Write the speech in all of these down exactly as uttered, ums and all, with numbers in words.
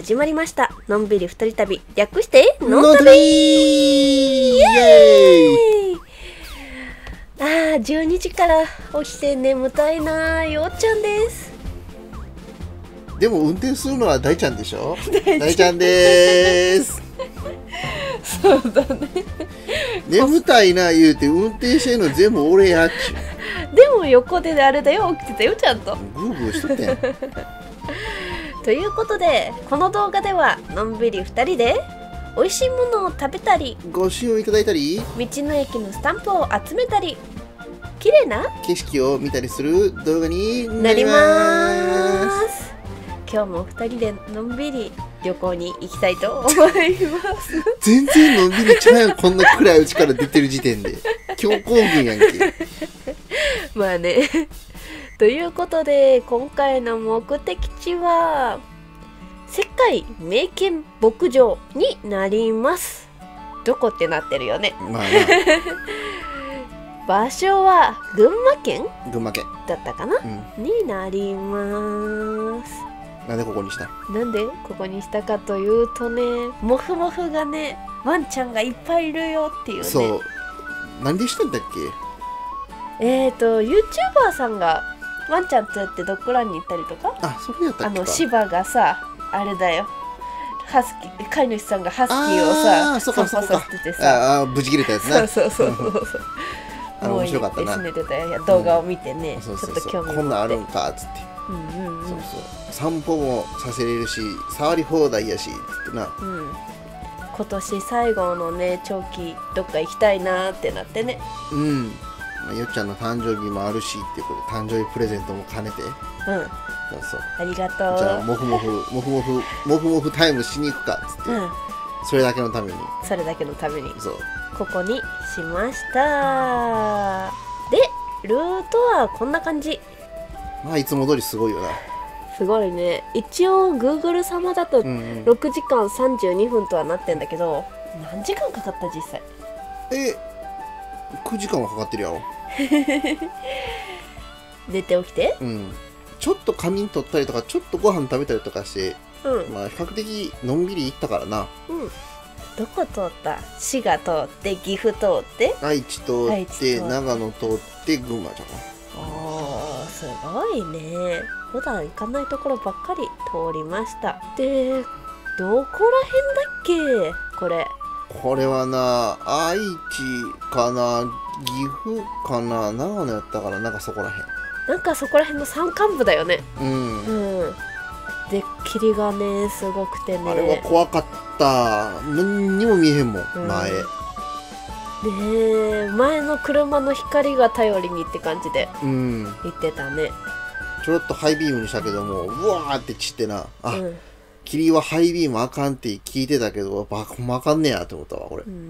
始まりました。のんびり二人旅、略してのん旅イエーイ。 ああ、じゅうにじから起きて眠たいな。よっちゃんです。 でも運転するのは大ちゃんでしょ。大ちゃんでーす。 そうだね。 眠たいな言うて運転してんの全部俺やっちゅう。でも横であれだよ、起きてたよちゃんと。 グーグーしとったやん。 ということで、この動画ではのんびりふたりで美味しいものを食べたり、 ご支援いただいたり、 道の駅のスタンプを集めたり、綺麗な景色を見たりする動画になります。今日もふたりでのんびり旅行に行きたいと思います。 全然のんびりちゃうやん、こんな暗いうちから出てる時点で。強行軍やんけ。 まあね。ということで、今回の目的地は世界名犬牧場になります。どこってなってるよね。 まあ場所は群馬県群馬県だったかな、 うん、 になります。 なんでここにした？ なんでここにしたかというとね、モフモフがね、ワンちゃんがいっぱいいるよっていうね。 そう。なんでしたんだっけ？えーと YouTuber さんがワンちゃんとやってドッグランに行ったりとか、 あ、それやったっけか。 あの芝がさ、あれだよ、ハスキー、飼い主さんがハスキーをさ、 あ、そうかそうか、 させててさ、 ああ、無事切れたやつな。 そうそうそうそう。 あれ面白かったな。 すねてたよ、動画を見てね、 うん、 ちょっと興味持って。 こんなんあるんかっつって。 うんうんうん。 そうそう。散歩もさせれるし、触り放題やしっつってな。 うん。今年最後のね、長期どっか行きたいなーってなってね。 うん。まあ、よっちゃんの誕生日もあるしっていうことで、誕生日プレゼントも兼ねて。うん。そうそう。 ありがとう。 じゃあ、もふもふ、もふもふ、もふもふタイムしに行くかっつって。うん。それだけのために。 それだけのために。 そう。 ここにしました。で、ルートはこんな感じ。 まあ、いつも通りすごいよな。 すごいね。一応 Google 様だとろくじかんさんじゅうにふんとはなってんだけど、うんうん、何時間かかった実際？ え、くじかんはかかってるやろ。 寝て起きて、 うん、ちょっと仮眠取ったりとか、ちょっとご飯食べたりとかして、うん、まあ比較的のんびり行ったからな。うん。 どこ通った？滋賀通って岐阜通って愛知通って長野通って群馬じゃん。 おー、すごいね。普段行かないところばっかり通りました。で、どこら辺だっけこれ？ これはな、愛知かな、岐阜かな、長野やったから、なんかそこらへん。 なんかそこら辺の山間部だよね。 うん。 うん。で、霧がね、すごくてね。 あれは怖かった。何にも見えへんもん、うん、前。ねえ、前の車の光が頼りにって感じで行ってたね。うん、 ちょろっとハイビームにしたけども、うわーって散ってな。あ、うん、霧はハイビームあかんって聞いてたけど、バカもあかんねやって思ったわ、これ。うん、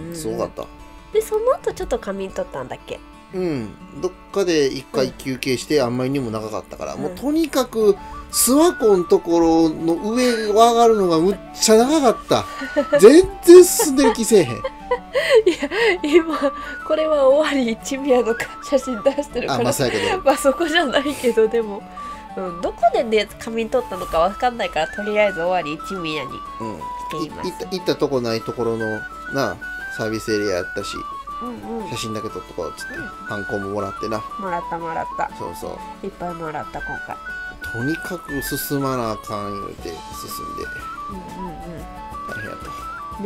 すごかった。 で、その後ちょっと仮眠取ったんだっけ？ うん、どっかで一回休憩して、あんまりにも長かったから、うん、もうとにかく諏訪湖のところの上を上がるのがむっちゃ長かった。全然進んでる気せえへん。いや、 今これは終わり一宮の写真出してるから、 あ、まあそうやけど、 まあそこじゃないけど、でも、うん、どこでね仮眠取ったのかわかんないから、とりあえず終わり一宮に来ています。 うん、い行った行ったとこないところのなサービスエリアやったし。うんうん、写真だけ撮っとこうっつって、うん、ハンコももらってな。 もらったもらった。 そうそう。 いっぱいもらった今回。 とにかく進まなあかん言うて進んで。 うんうんうん。 大変やった。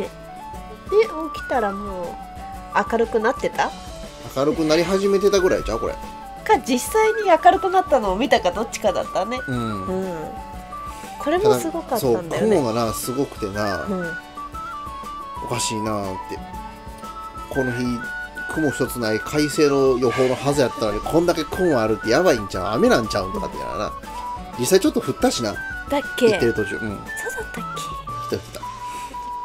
ね。で起きたらもう明るくなってた？ 明るくなり始めてたぐらいちゃうこれ。 か実際に明るくなったのを見たかどっちかだったね。うん。うん、これもすごかったんだよね。 そう、雲がなすごくてな、うん、おかしいなって。この日雲一つない快晴の予報のはずやったのに、こんだけ雲あるってやばいんちゃう、雨なんちゃうんとかってやらな。実際ちょっと降ったしな。 だっけ？ 行ってる途中。うん。 そうだったっけ？ 降った降った。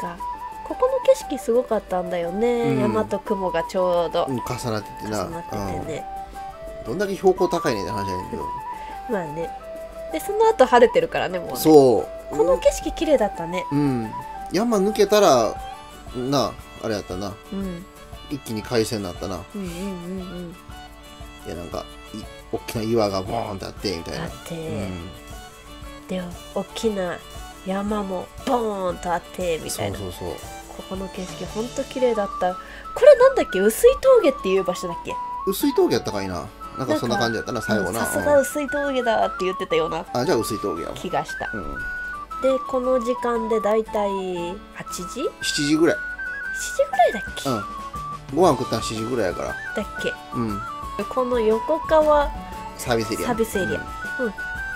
かここの景色すごかったんだよね。うん、山と雲がちょうど、 うん、重なっててな。 重なっててね。 うん、どんだけ標高高いねって話やねんけど。 まあね。でその後晴れてるからね、もうね。 そう。 この景色綺麗だったね。 うん。山抜けたらなあれやったな。うん。一気に快晴になったな。うんうんうんうん。いやなんか大きな岩がボーンってあってみたいな。あって、うん、 で大きな山もボーンとあってみたいな。 そうそうそう。 ここの景色ほんと綺麗だった。これなんだっけ、碓氷峠っていう場所だっけ。 碓氷峠やったかいな。なんかそんな感じやったな、最後な。 さすが碓氷峠だって言ってたようなあ、じゃあ碓氷峠やわ。 気がした、 うん、 でこの時間でだいたいはちじしちじぐらい。 しちじぐらいだっけ、 うん、ご飯食ったのしちじぐらいやから。 だっけ。 うん、 この横川サービスエリアサービスエリア、うん、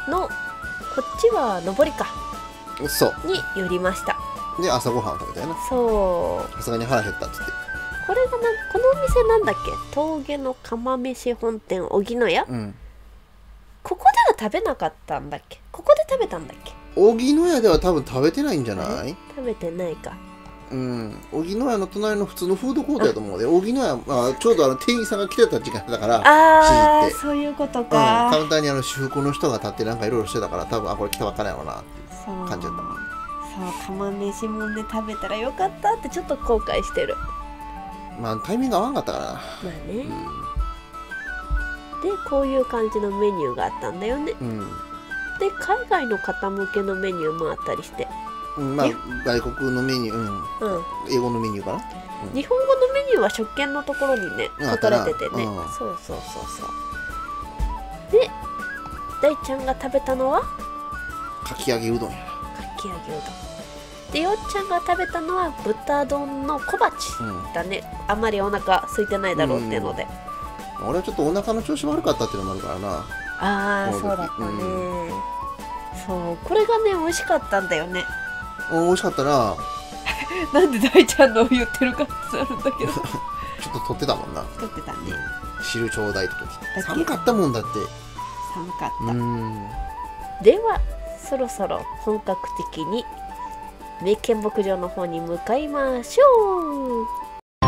のこっちは上りかそうに寄りました。 で朝ごはんを食べたよな。 そうさすがに腹減ったっつって。 これがな、このお店なんだっけ、峠の釜飯本店荻野屋、 うん、 ここでは食べなかったんだっけ、ここで食べたんだっけ。 荻野屋では多分食べてないんじゃない？ 食べてないか。 うん荻野屋の隣の普通のフードコートやと思うで。荻野屋、まあ、ちょうどあの店員さんが来てた時間だから、 ああしちじってそういうことうん、 か、 カウンターにあの私服の人が立ってなんかいろいろしてたから、多分あこれ来たばっかりやろうなっていう感じだった。 そう釜飯もね食べたらよかったってちょっと後悔してる。 まあタイミング合わんかったからな。 まあね、 うんでこういう感じのメニューがあったんだよね。 うんで海外の方向けのメニューもあったりして、 うん、まあ外国のメニュー、うん、 うん、 英語のメニューかな。 日本語のメニューは食券のところにねうん書かれててね、 うんそうそうそうそうで大ちゃんが食べたのはかき揚げうどんや。 かき揚げうどんで、よっちゃんが食べたのは豚丼の小鉢うんだね。あんまりお腹空いてないだろうっていうので、 俺はちょっとお腹の調子悪かったっていうのもあるからな。 ああこの時そうだったね、 うそうこれがね美味しかったんだよね。 お美味しかったな。 なんで大ちゃんの言ってるかってなるんだけどちょっと取ってたもんな。 撮ってたね。 汁ちょうだいってだ時け寒かったもんだって。 寒かった、 うんではそろそろ本格的に名犬牧場の方に向かいましょう。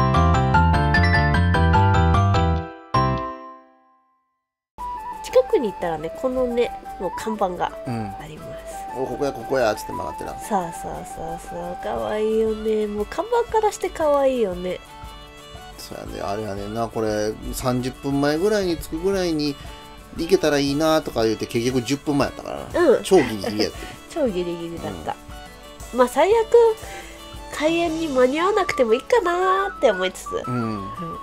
近くに行ったらねこのねもう看板がうんあります、 おここやここやっつって曲がってな。 さあさあさあさあかわいいよね。もう看板からしてかわいいよね。 そうやね、あれやねんな、これさんじゅっぷんまえぐらいに着くぐらいに行けたらいいなとか言って結局じゅっぷんまえやったからな、 うん超ギリギリやって超ギリギリだった、まあ最悪開園に間に合わなくてもいいかなーって思いつつ、 うん、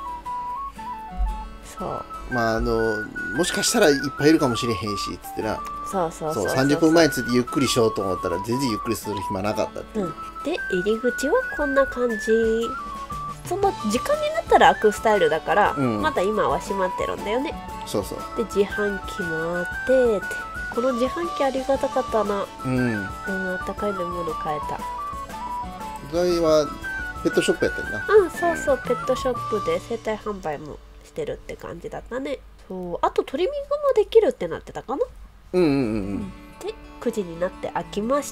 そうまああのもしかしたらいっぱいいるかもしれへんしっつってな。 そうそうそうそうさんじゅっぷんまえについてゆっくりしようと思ったら全然ゆっくりする暇なかったっていう、 うん、で入り口はこんな感じ。その時間になったら開くスタイルだから、 うんまだ今は閉まってるんだよね。 そうそう、 で自販機もあってってこの自販機ありがたかったな。 うん、 うんあったかい飲み物買えた。 台はペットショップやってんな。 うんそうそう、ペットショップで生体販売もしてるって感じだったね。そうあとトリミングもできるってなってたかな。 うんうんうんうんでくじになって開きました。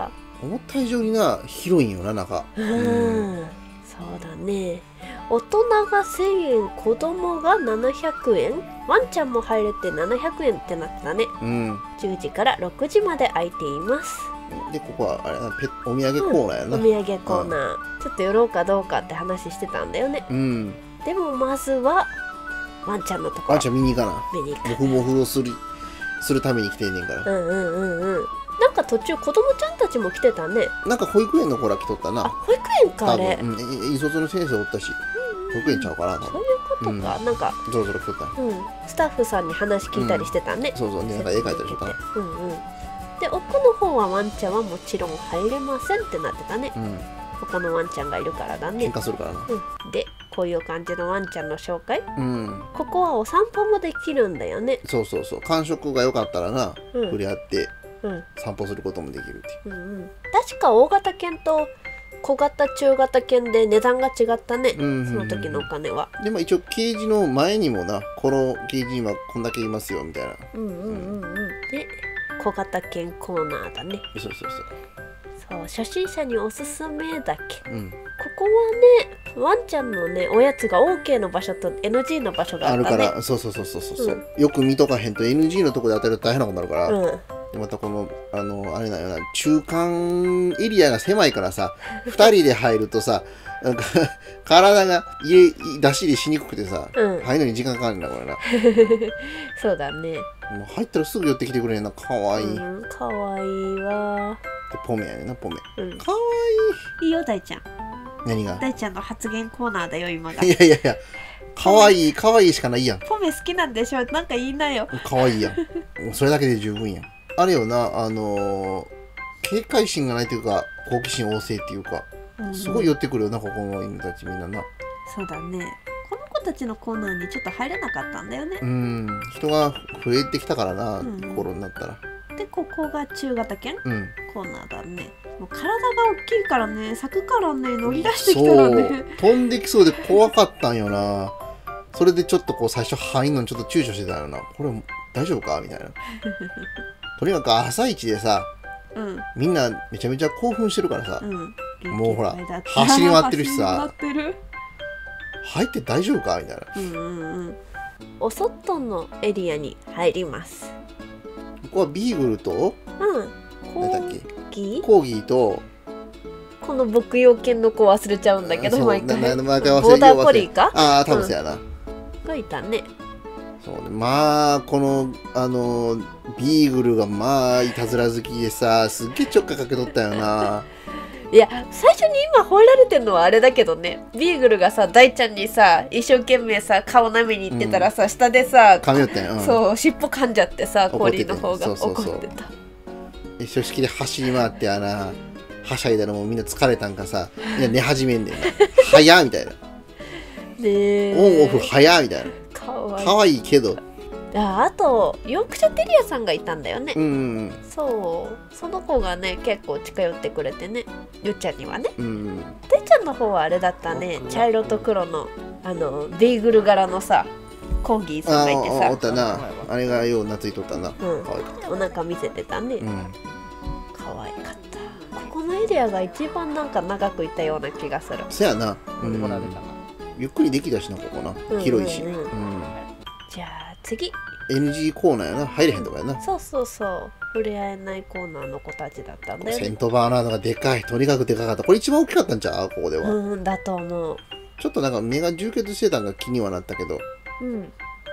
思った以上にな広いんよな中。 うん、うんそうだね。大人がせんえん、子供がななひゃくえん、ワンちゃんも入れてななひゃくえんってなってたね。 うん、 じゅうじからろくじまで開いています。 でここはあれなペお土産コーナーやな、 お土産コーナー、うん、ちょっと寄ろうかどうかって話してたんだよね。 うん、 でもまずはワンちゃんのところワンちゃん見に行かな。 見に行く。 モフモフをするするために来てんねんから、 うんうんうんうん。なんか途中子供ちゃんたちも来てたね。 なんか保育園の子ら来とったあ、 な。 保育園かあれ。 多分、うん、引率の先生おったし、保育園ちゃうかな。 そういうことか、うん、なんかぞろぞろ来とったん。 うん、スタッフさんに話聞いたりしてたね、 うん、そうそう、ね、なんか絵描いたりしとったな。 うんうん。で奥の方はワンちゃんはもちろん入れませんってなってたね、 うん、 他のワンちゃんがいるからだね。 喧嘩するからな、 うん、でこういう感じのワンちゃんの紹介、 うん、 ここはお散歩もできるんだよね。 そうそうそう、感触が良かったらな、 うん、 触れ合ってうん散歩することもできるっていう、 うんうん、確か大型犬と小型中型犬で値段が違ったね、 うんうんうん、 その時のお金は。 でも一応ケージの前にもな、このケージにはこんだけいますよみたいな。 うんうんうんうん。で小型犬コーナーだね。 そうそうそう。 そう初心者におすすめだっけ、 うん、 ここはねワンちゃんのねおやつが オーケー の場所と エヌジー の場所があったね。 あるから、そうそうそうそうそう、 うん、 よく見とかへんと エヌジー のとこで当たると大変なことになるから、 うん、 でまたこのあのあれだよな、中間エリアが狭いからさふたりで入るとさなんか体が入れ出し入れしにくくてさ、うん、入るのに時間かかるんだこれなそうだね。 もう入ったらすぐ寄ってきてくれんな、かわいい、 うん、かわいいわ。 ポメやねんな、ポメ。 うん、 かわいいよ大ちゃん。 いい。何が？ 大ちゃんの発言コーナーだよ今が。 いやいやいや、かわいい、かわいいしかないやん。 ポメ好きなんでしょ、なんか言いなよ。 かわいいやん。もうそれだけで十分やん。あれよな、あのー、警戒心がないというか、好奇心旺盛っていうか、 うんうん、 すごい寄ってくるよな、ここの犬たちみんなな。 そうだね。この子たちのコーナーにちょっと入れなかったんだよね。 うん、人が増えてきたからな、 うんうん、 頃になったら。 でここが中型犬、 うん、 コーナーだね。もう体が大きいからね、柵からね乗り出してきたらね、 そう飛んできそうで怖かったんよな。それでちょっとこう最初入んのにちょっと躊躇してたよな。これ大丈夫かみたいな。とにかく朝一でさ、うん、みんなめちゃめちゃ興奮してるからさ、うん、もうほら走り回ってるしさ、入って大丈夫かみたいな。うんうんうん、お外のエリアに入ります。 ここはビーグルと、うん、何だっけ、コーギーと、 この牧羊犬の子忘れちゃうんだけど、毎回ボーダーコリーか、 ああ多分そうやな、うん、 がいたね。 そうね、まあこのあのビーグルがまあいたずら好きでさ、すっげえちょっかかけとったよな。 いや最初に今吠えられてるのはあれだけどね、ビーグルがさ大ちゃんにさ一生懸命さ顔舐めに行ってたらさ、うん、下でさ噛みよったんや、うん、 そう尻尾噛んじゃってさ、コーリーの方が怒ってた。 一緒式で走り回ってあなはしゃいだらもうみんな疲れたんかさ、いや寝始めんねんな。早っみたいな。ね、オンオフ早っみたいな。かわいい。かわいいけど。 あ, あとヨークシャテリアさんがいたんだよね。 うん、うん、 そうその子がね結構近寄ってくれてね、ゆっちゃんにはね。 うん、 てっちゃんの方はあれだったね、茶色と黒のあのビーグル柄のさコーギーさんがいてさ、 あおったな、あれがよう懐いとったな、うん、 かわいかった。お腹見せてたね、うん、かわいかった。ここのエリアが一番なんか長くいたような気がする。 そやな、うん、ゆっくりできたしな、ここな、広いし、うんうんうん、 じゃあ次エヌジー コーナーやな、入れへんとかやな。 そうそうそう、触れ合えないコーナーの子たちだったんだよね。 セントバーナードがでかい、とにかくでかかった。これ一番大きかったんちゃう、ここでは。 うんだと思う。 ちょっとなんか目が充血してたんが気にはなったけど、うん、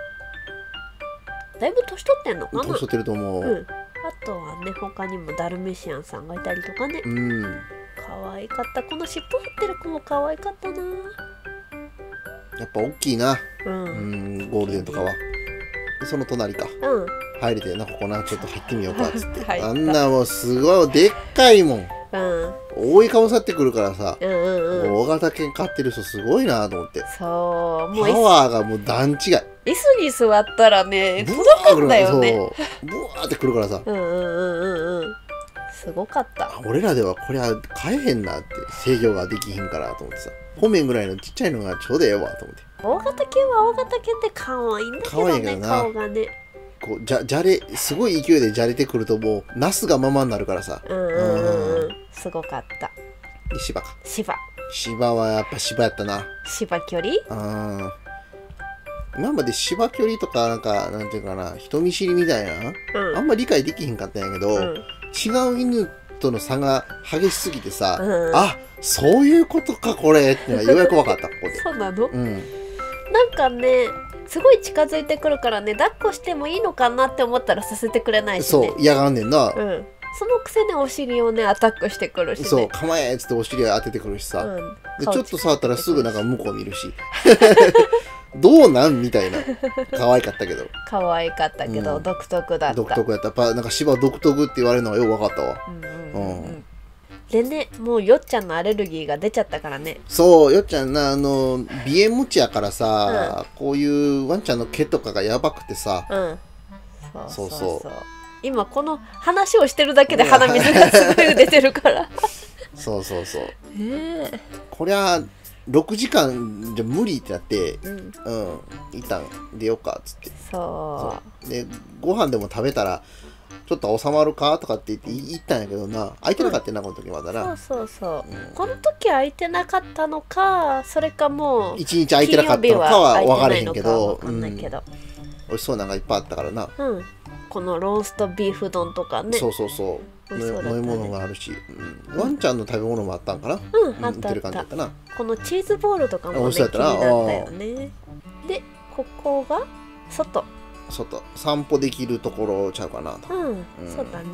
だいぶ年取ってんのかな。 年取ってると思う、うん、 あとはね他にもダルメシアンさんがいたりとかね、うん、可愛かった。この尻尾振ってる子も可愛かったな。 やっぱ大きいな、うん、うんゴールデンとかは。その隣か、うん、入れてな、ここな、ちょっと入ってみようかっつってあんなもうすごいでっかいもん、うん、覆いかぶさってくるからさ、うんうんうん、大型犬飼ってる人すごいなと思って。そうもうパワーがもう段違い。 椅子に座ったらね届くんだよね。 そうブワーってくるからさ、うんうんうんうんうんすごかった。 俺らではこれは飼えへんなって、制御ができひんからと思ってさ、ポメンぐらいのちっちゃいのがちょうどええわと思って。 大型犬は大型犬で可愛いんだけどね、顔がね。 こうじゃじゃれすごい勢いでじゃれてくるともうなすがままになるからさ。うんうんうんうんすごかった。 芝か。 芝。 芝はやっぱ芝やったな。 芝距離？ うん。今まで芝距離とかなんかなんていうかな、人見知りみたいな、うん、あんまり理解できひんかったんやけど、うん、違う犬との差が激しすぎてさ、うん、あそういうことかこれってのがようやく分かったここで。 そうなの？うん。なんかねすごい近づいてくるからね、抱っこしてもいいのかなって思ったらさせてくれないしね。 そう嫌がんねんな、うん、 そのくせにお尻をねアタックしてくるしね。 そう構えっつってお尻当ててくるしさ、うん、でちょっと触ったらすぐなんか向こう見るしどうなんみたいな。可愛かったけど可愛かったけど、うん、独特だった。 独特やった。やっぱなんか芝独特って言われるのがよく分かったわ。うんうんうんうん、 でね、もうよっちゃんのアレルギーが出ちゃったからね。 そうよっちゃんな、あの鼻炎持ちやからさ、うん、こういうワンちゃんの毛とかがやばくてさ、うん、そうそうそうそう今この話をしてるだけで鼻水がすごい出てるからそうそうそう、えー、こりゃろくじかんじゃ無理ってなって、うん、うん、一旦出ようかっつって。そうでご飯でも食べたらちょっと収まるかとかって言って言ったんやけどな、空いてなかったな、うん、この時まだな。 そうそうそう、うん、この時空いてなかったのか、それかもう一日空いてなかったのかは分からへんけど、 分かんないけど、うん、 美味しそうなのがいっぱいあったからな、うん、 このローストビーフ丼とかね。 そうそうそう、ね、飲み物があるし、うん、ワンちゃんの食べ物もあったんかな。うん、うん、あったあった。ったなこのチーズボールとかもね気になったよね。でここが外外散歩できるところちゃうかなと。 うん、うん、そうだね。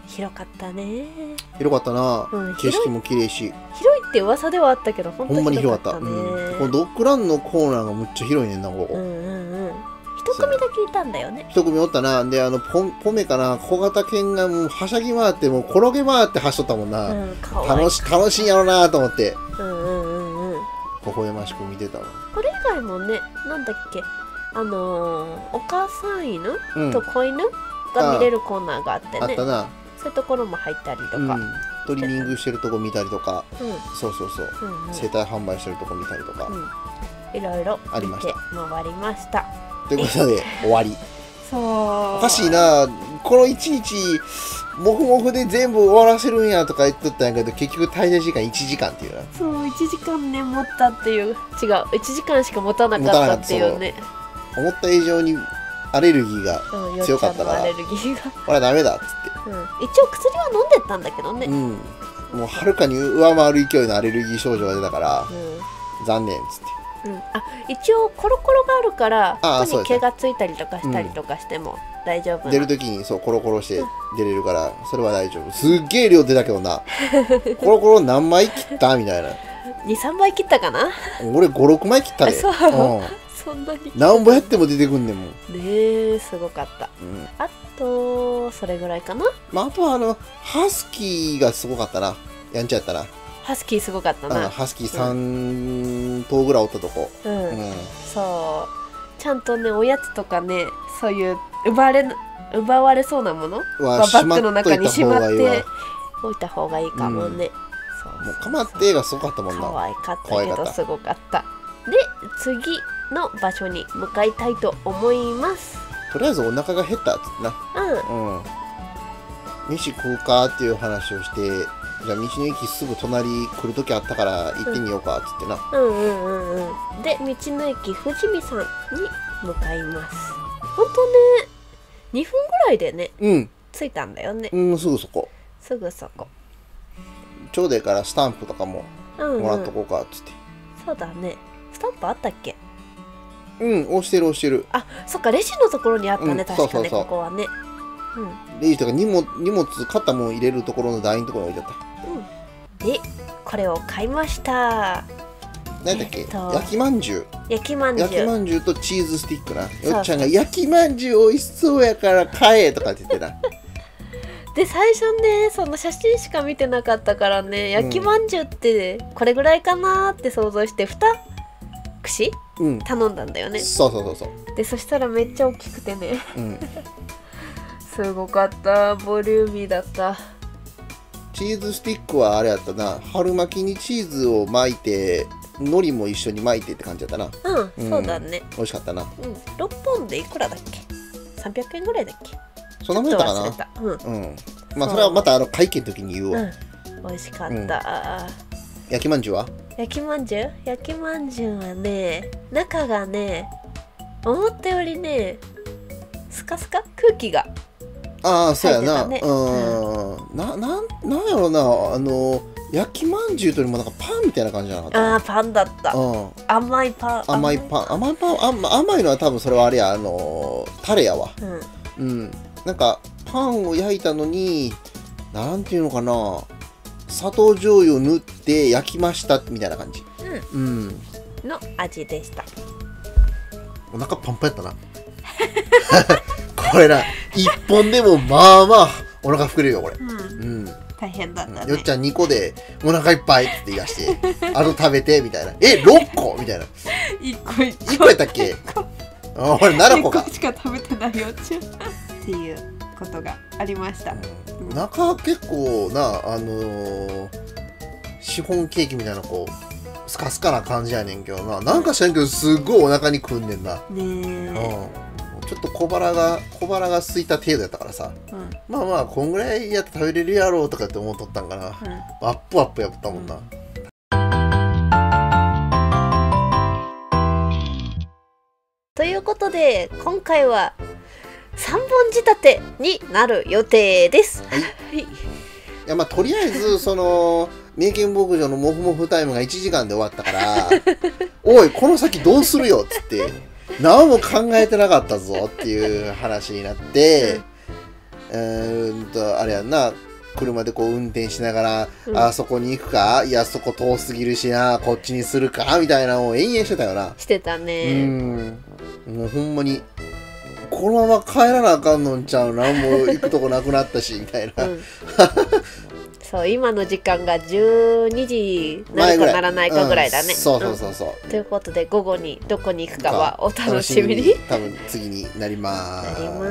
広かったね。 広かったな、 うん景色も綺麗し、 広いって噂ではあったけど、本当にほんまに広かっ広かったた、 ね。 うん、このドッグランのコーナーがむっちゃ広いねんな、ここ、 うんうんうん。一組だけいたんだよね。 一組おったな。で、あのポンポメかな、小型犬がもうはしゃぎ回ってもう転げ回って走っとったもんな、 うん、かわいい。 楽し楽しいんやろなと思ってうんうんうんうん。 微笑ましく見てたわ。 これ以外もね、なんだっけ、あのー、お母さん犬、 うん、 と子犬が見れるコーナーがあってね。 あったな、 そういうところも入ったりとか。 うん、トリミングしてるとこ見たりとか、 うん。 そうそうそう、 うんうん生体販売してるとこ見たりとか、 うん、いろいろありまして見回りました。 ということで終わり。 そうおかしいな、このいちにちモフモフで全部終わらせるんやとか言っとったんやけど、結局滞在時間いちじかんっていうな。 そういちじかんね持ったっていう、違ういちじかんしか持たなかったっていうね。 思った以上にアレルギーがうん、 強かったから、 よっちゃんのアレルギーが、 これはダメだっつっうん、一応薬は飲んでったんだけどね。 て、うん、もうはるかに上回る勢いのアレルギー症状が出たからうん残念っつって。 うん、あ一応コロコロがあるからああここに毛がついたりとかしたりとかしても大丈夫な、 出るときにそうコロコロして出れるからそれは大丈夫。すっげえ量出たけどなコロコロ何枚切ったみたいな。 にさんまい切ったかな。 俺ごろくまい切ったで。 そう、 うん、 そんなに何本やっても出てくんねんもん。 ねえすごかった。 うん、 あとそれぐらいかな。 まあ、あとはあのハスキーがすごかったな。やんちゃやったな。 ハスキーすごかったあな。 ハスキーさん頭ぐらいおったとこ、 うん、 うん、 そうちゃんとねおやつとかねそういう奪われ奪われそうなものはバはしまっッグの中にしまっといた方がいいわて置いた方がいいかもね、そうもうかまってがすごかったもんな。 可愛かった可愛かったけどすごかった。で次の場所に向かいたいと思います。 とりあえずお腹が減ったっつってな。 うんうん。飯食うかっていう話をして、じゃあ道の駅すぐ隣来るときあったから行ってみようかっつってな。 うんうんうんうん。で道の駅富士見さんに向かいます。ほんとねにふんぐらいでねうん。 着いたんだよね。 うん、すぐそこ。 すぐそこ。 ちょうどいいからスタンプとかもうん、うん、 もらっとこうかっつって。 そうだね。スタンプあったっけ。 うん、押してる押してる。 あそっかレジのところにあったね、 うん確かねそうそうそうここはね。 レジとか荷物、荷物、買ったもん入れるところの台のところに置いてあっうんうん。でこれを買いました。 た。何だっけ、 えっと焼きまんじゅう。 焼きまんじゅう。 焼きまんじゅうとチーズスティックな。 うよっちゃんが焼きまんじゅう美味しそうやから買えとかって言ってな。 で最初ねその写真しか見てなかったからね焼きまんじゅうってこれぐらいかなって想像してに串うん。 頼んだんだよね。 そうそうそうそう。 でそしたらめっちゃ大きくてねうん。 すごかった。ボリューミーだった。 チーズスティックはあれやったな。春巻きにチーズを巻いて、海苔も一緒に巻いてって感じだったな。 うん、 うんそうだね。 美味しかったな。 うんろっぽんでいくらだっけ。さんびゃくえんぐらいだっけ。 そんなもんやったかな。 ちょっと忘れた。うんうん。まあそれはまたあの会計の時に言うわ。 うん、美味しかった、 焼きまんじゅうは焼きまんじゅう焼きまんじゅうはね中がね思ったよりねスカスカ空気がああ、そうやな。 入ってたねうん。な、なん、なんやろな。あの、焼きまんじゅうというよりもなんかパンみたいな感じじゃなかった。 あーパンだった。 うん。 甘いパン。 甘いパン。甘いパン。甘甘いのは多分それはあれや、あの、タレやわ。 うんうん。なんか、パンを焼いたのに、なんていうのかな。砂糖醤油を塗って焼きましたみたいな感じ。うん。 の味でした。 お腹パンパンやったな。これな、一本でもまあまあお腹膨れるよ、これ。 うん。 うん。 大変だったね。 よっちゃんにこでお腹いっぱいって言い出してあと食べてみたいな。えろっこみたいな。 一個一個いっこやったっけ。あ俺ななこか。 しか食べてないよっていうことがありました。 うん、中結構なあのー、シフォンケーキみたいなこうスカスカな感じやねんけどな。なんか知らんけどすっごいお腹にくんねんな。 ねえ。 うんちょっと小腹が小腹が空いた程度やったからさ、 うん、 まあまあこんぐらいやって食べれるやろうとかって思っとったんかな、うん、アップアップやったもんな、うん、 ということで今回はさんぼん仕立てになる予定です。 はい、はい、いやまあとりあえずその名犬牧場のモフモフタイムがいちじかんで終わったからおいこの先どうするよっつって何も考えてなかったぞっていう話になって、 うーんとあれやんな、車でこう運転しながら、 うん、 あそこに行くか、いやそこ遠すぎるしな、こっちにするかみたいなのを延々してたよな。 してたね。 うん、もうほんまにこのまま帰らなあかんのんちゃうな、もう行くとこなくなったしみたいな、うん、 そう今の時間がじゅうにじなるかならないかぐらいだね、うん、 そうそうそうそう、うん、 ということで午後にどこに行くかはお楽しみに。 多分次になります。 なります。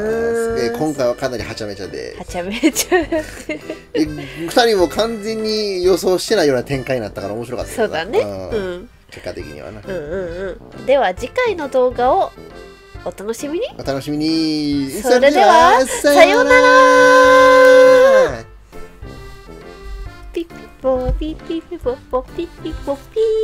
えー、今回はかなりはちゃめちゃではちゃめちゃえふたりも完全に予想してないような展開になったから面白かった。 そうだね、うん、 結果的にはな。 うんうんうん。では次回の動画をお楽しみに。 お楽しみに。 それではさようなら。ピッピポピッピピポポピッピポピー。